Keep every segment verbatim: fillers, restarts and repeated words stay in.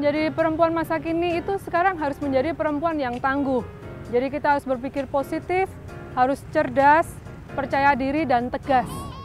menjadi perempuan masa kini itu sekarang harus menjadi perempuan yang tangguh. Jadi kita harus berpikir positif, harus cerdas, percaya diri, dan tegas.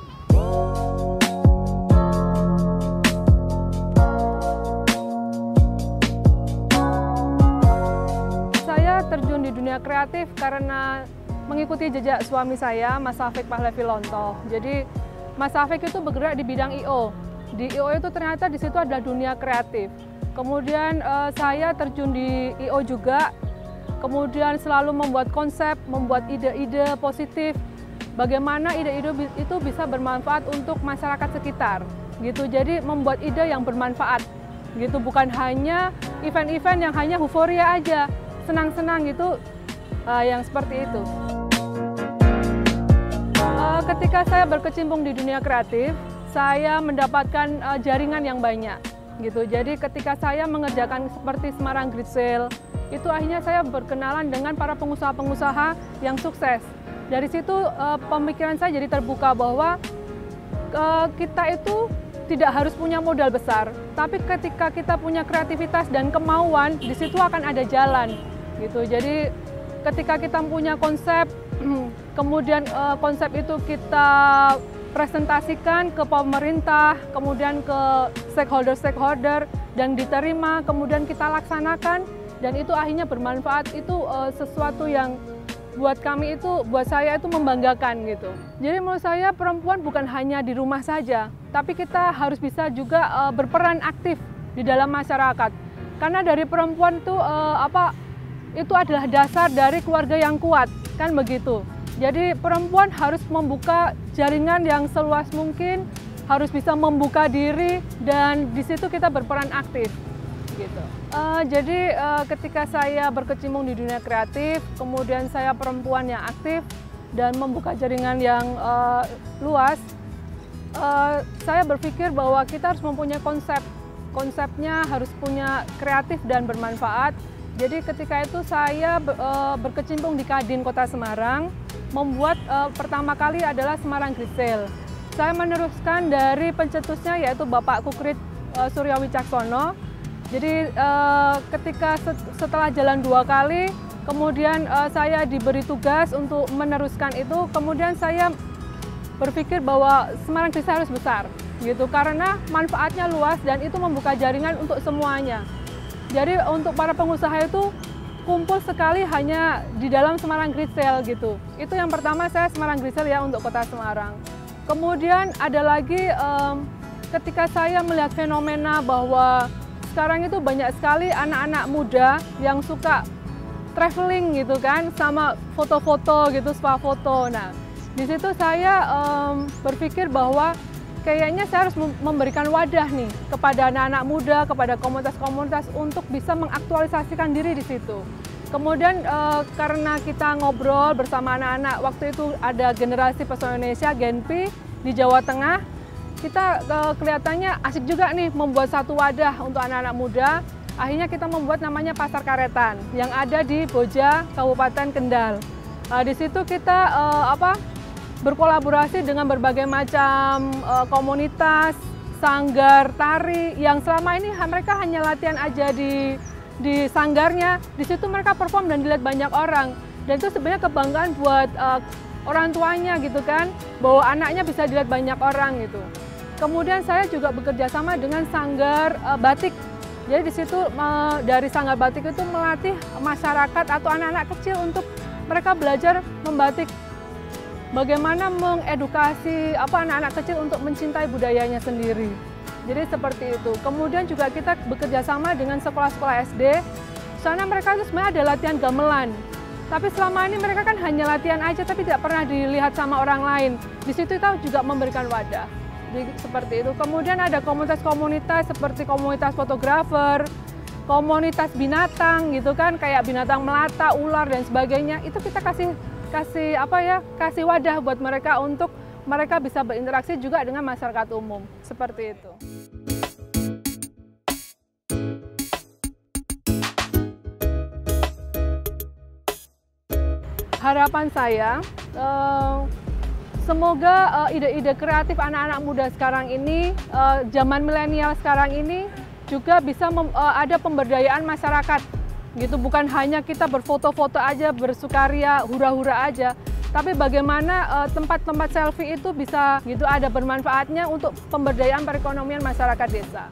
Saya terjun di dunia kreatif karena mengikuti jejak suami saya, Mas Afik Pahlavi Lontoh. Jadi Mas Afik itu bergerak di bidang I O. Di I O itu ternyata di situ adalah dunia kreatif. Kemudian eh, saya terjun di I O juga, kemudian selalu membuat konsep, membuat ide-ide positif, bagaimana ide-ide itu bisa bermanfaat untuk masyarakat sekitar, gitu. Jadi membuat ide yang bermanfaat, gitu. Bukan hanya event-event yang hanya euforia aja, senang-senang gitu, eh, yang seperti itu. Eh, ketika saya berkecimpung di dunia kreatif, saya mendapatkan eh, jaringan yang banyak. Gitu. Jadi ketika saya mengerjakan seperti Semarang Great Sale, itu akhirnya saya berkenalan dengan para pengusaha-pengusaha yang sukses. Dari situ eh, pemikiran saya jadi terbuka bahwa eh, kita itu tidak harus punya modal besar, tapi ketika kita punya kreativitas dan kemauan, di situ akan ada jalan. Gitu. Jadi ketika kita punya konsep, kemudian eh, konsep itu kita presentasikan ke pemerintah, kemudian ke stakeholder-stakeholder, dan diterima, kemudian kita laksanakan, dan itu akhirnya bermanfaat. Itu uh, sesuatu yang buat kami itu, buat saya itu membanggakan gitu. Jadi menurut saya perempuan bukan hanya di rumah saja, tapi kita harus bisa juga uh, berperan aktif di dalam masyarakat. Karena dari perempuan itu uh, apa? Itu adalah dasar dari keluarga yang kuat, kan begitu. Jadi perempuan harus membuka jaringan yang seluas mungkin, harus bisa membuka diri, dan di situ kita berperan aktif. Gitu. Uh, jadi uh, ketika saya berkecimpung di dunia kreatif, kemudian saya perempuan yang aktif dan membuka jaringan yang uh, luas, uh, saya berpikir bahwa kita harus mempunyai konsep. Konsepnya harus punya kreatif dan bermanfaat. Jadi ketika itu saya uh, berkecimpung di Kadin Kota Semarang, membuat uh, pertama kali adalah Semarang Great Sale. Saya meneruskan dari pencetusnya yaitu Bapak Kukrit uh, Surya Wicaksono. Jadi uh, ketika set, setelah jalan dua kali, kemudian uh, saya diberi tugas untuk meneruskan itu. Kemudian saya berpikir bahwa Semarang Great Sale harus besar, gitu, karena manfaatnya luas dan itu membuka jaringan untuk semuanya. Jadi untuk para pengusaha itu kumpul sekali hanya di dalam Semarang Great Sale gitu. Itu yang pertama saya Semarang Great Sale ya untuk Kota Semarang. Kemudian ada lagi um, ketika saya melihat fenomena bahwa sekarang itu banyak sekali anak-anak muda yang suka traveling gitu kan, sama foto-foto gitu, spa foto. Nah, di situ saya um, berpikir bahwa kayaknya saya harus memberikan wadah nih kepada anak-anak muda, kepada komunitas-komunitas untuk bisa mengaktualisasikan diri di situ. Kemudian e, karena kita ngobrol bersama anak-anak, waktu itu ada generasi pesona Indonesia, Genpi, di Jawa Tengah, kita e, kelihatannya asik juga nih membuat satu wadah untuk anak-anak muda. Akhirnya kita membuat namanya Pasar Karetan yang ada di Boja, Kabupaten Kendal. E, di situ kita e, apa? berkolaborasi dengan berbagai macam uh, komunitas, sanggar tari yang selama ini mereka hanya latihan aja di di sanggarnya. Di situ mereka perform dan dilihat banyak orang. Dan itu sebenarnya kebanggaan buat uh, orang tuanya gitu kan, bahwa anaknya bisa dilihat banyak orang gitu. Kemudian saya juga bekerja sama dengan sanggar uh, batik. Jadi di situ uh, dari sanggar batik itu melatih masyarakat atau anak-anak kecil untuk mereka belajar membatik. Bagaimana mengedukasi apa anak-anak kecil untuk mencintai budayanya sendiri. Jadi seperti itu. Kemudian juga kita bekerja sama dengan sekolah-sekolah S D. Sana mereka itu sebenarnya ada latihan gamelan. Tapi selama ini mereka kan hanya latihan aja tapi tidak pernah dilihat sama orang lain. Di situ kita juga memberikan wadah. Jadi seperti itu. Kemudian ada komunitas-komunitas seperti komunitas fotografer, komunitas binatang gitu kan, kayak binatang melata, ular dan sebagainya. Itu kita kasih kasih apa ya kasih wadah buat mereka untuk mereka bisa berinteraksi juga dengan masyarakat umum seperti itu. Harapan saya eh, semoga ide-ide eh, kreatif anak-anak muda sekarang ini, eh, zaman milenial sekarang ini juga bisa mem, uh, ada pemberdayaan masyarakat gitu, bukan hanya kita berfoto-foto aja, bersukaria, hura-hura aja, tapi bagaimana tempat-tempat uh, selfie itu bisa gitu ada bermanfaatnya untuk pemberdayaan perekonomian masyarakat desa.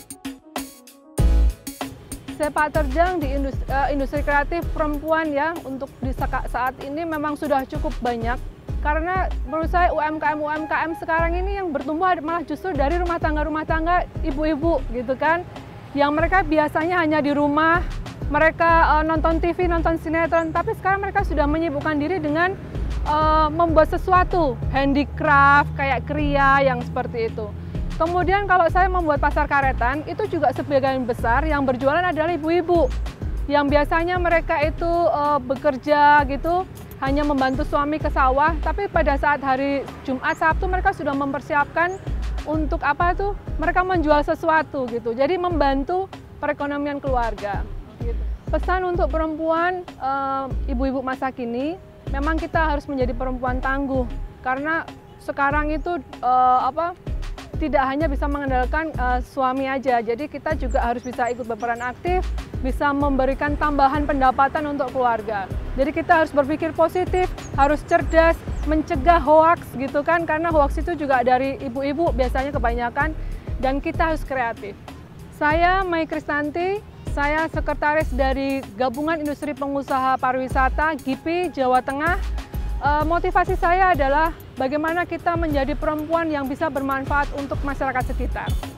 Sepak terjang di industri, uh, industri kreatif perempuan ya untuk di saat ini memang sudah cukup banyak, karena menurut saya U M K M U M K M sekarang ini yang bertumbuh malah justru dari rumah tangga-rumah tangga ibu-ibu gitu kan, yang mereka biasanya hanya di rumah, mereka uh, nonton T V, nonton sinetron, tapi sekarang mereka sudah menyibukkan diri dengan uh, membuat sesuatu, handicraft, kayak kriya yang seperti itu. Kemudian kalau saya membuat pasar karetan, itu juga sebagian besar yang berjualan adalah ibu-ibu, yang biasanya mereka itu uh, bekerja gitu, hanya membantu suami ke sawah, tapi pada saat hari Jumat, Sabtu mereka sudah mempersiapkan untuk apa tuh, mereka menjual sesuatu gitu, jadi membantu perekonomian keluarga. Pesan untuk perempuan, ibu-ibu masa kini, memang kita harus menjadi perempuan tangguh, karena sekarang itu uh, apa, tidak hanya bisa mengandalkan uh, suami aja, jadi kita juga harus bisa ikut berperan aktif, bisa memberikan tambahan pendapatan untuk keluarga. Jadi kita harus berpikir positif, harus cerdas, mencegah hoaks gitu kan, karena hoaks itu juga dari ibu-ibu biasanya kebanyakan, dan kita harus kreatif. Saya Mai Kristanti, saya sekretaris dari Gabungan Industri Pengusaha Pariwisata G I P I Jawa Tengah. E, motivasi saya adalah bagaimana kita menjadi perempuan yang bisa bermanfaat untuk masyarakat sekitar.